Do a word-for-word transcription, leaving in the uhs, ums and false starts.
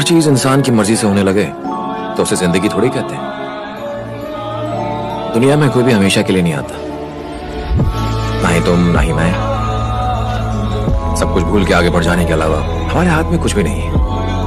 चीज इंसान की मर्जी से होने लगे तो उसे जिंदगी थोड़ी कहते हैं। दुनिया में कोई भी हमेशा के लिए नहीं आता, ना ही तुम ना ही मैं। सब कुछ भूल के आगे बढ़ जाने के अलावा हमारे हाथ में कुछ भी नहीं है।